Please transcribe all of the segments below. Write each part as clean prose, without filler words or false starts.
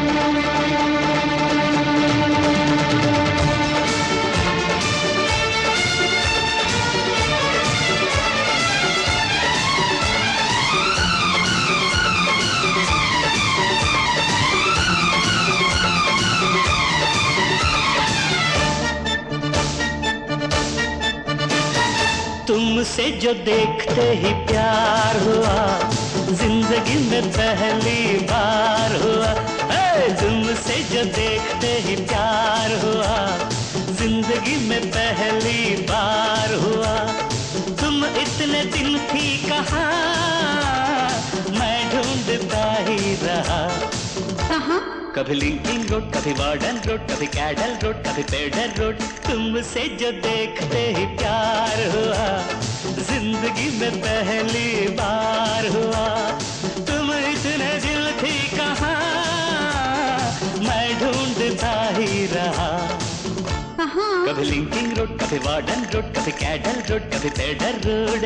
तुमसे जो देखते ही प्यार हुआ, जिंदगी में पहली बार हुआ। तुमसे जो देखते ही प्यार हुआ, जिंदगी में पहली बार हुआ। तुम इतने दिन थी कहाँ, मैं ढूंढता ही रहा। कभी लिंकिंग रोड, कभी वार्डन रोड, कभी कैडल रोड, कभी पेडल रोड। तुमसे जो देखते ही प्यार हुआ, जिंदगी में पहली बार हुआ। तुम इतने दिल थी कहाँ, मैं ढूंढता ही रहा। कभी लिंकिंग रोड, कभी वार्डन रोड, कभी कैडल रोड, कभी पेडल रोड।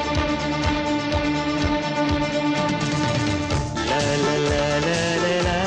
ला ला ला ला ला ला।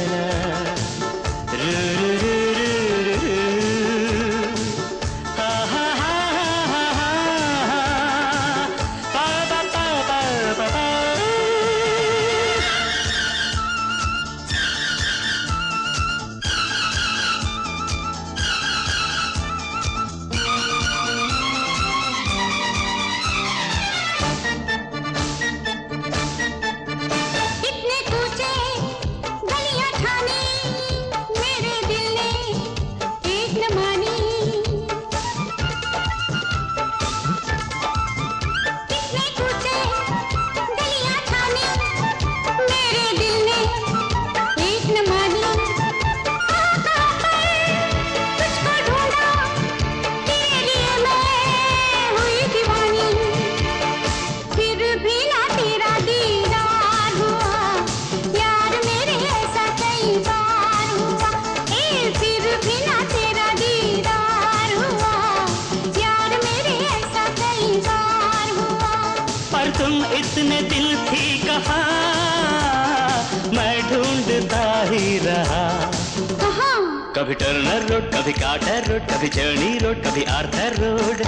तुम इतने दिल थी कहाँ, मैं ढूंढता ही रहा। कभी टर्नर रोड, कभी कार्टर रोड, कभी जर्नी रोड, कभी आर्थर रोड।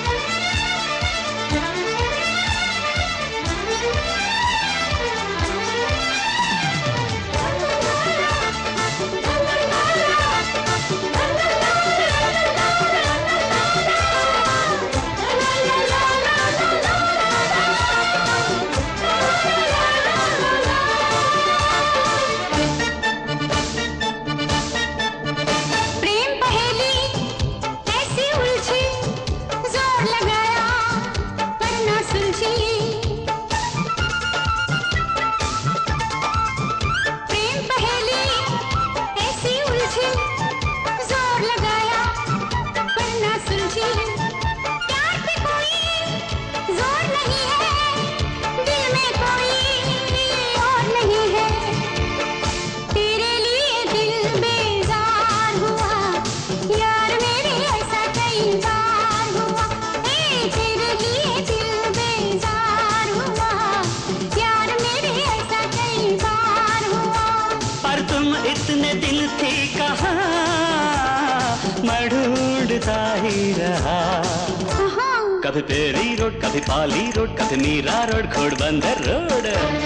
इतने दिल थी कहाँ, मैं ढूंढता ही रहा। कभी पेरी रोड, कभी पाली रोड, कभी मीरा रोड, घोड़बंदर रोड।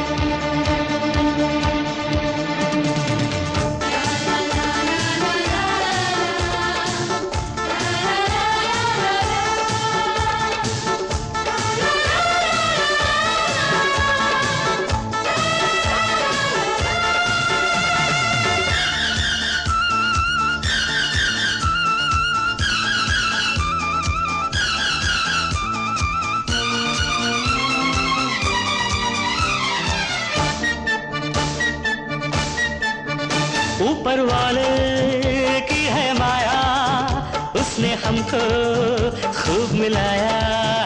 ऊपर वाले की है माया, उसने हमको खूब मिलाया।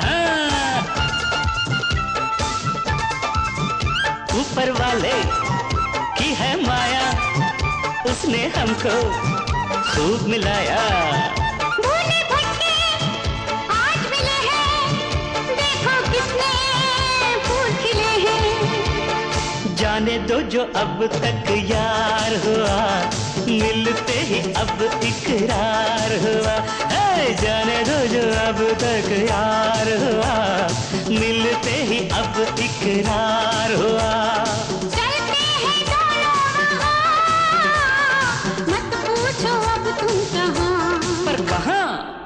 ऊपर वाले की है माया, उसने हमको खूब मिलाया। भोले भटके आज मिले हैं, देखो कितने फूल खिले हैं। जाने दो जो अब तक यार हुआ,